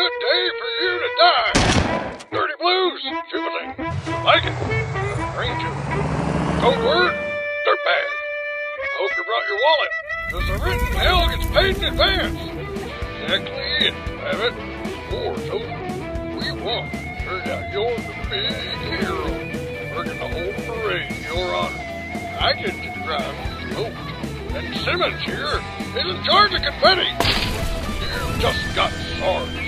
good day for you to die. Dirty Blues, Jubilee, like it. Ranger, code word, dirtbag. Hope you brought your wallet, because the written hell gets paid in advance. Exactly it, Rabbit. War's over. We won. Turned out you're the big hero. Working the whole parade, Your Honor. I get to drive the smoke. And Simmons here is in charge of confetti. You just got sorry.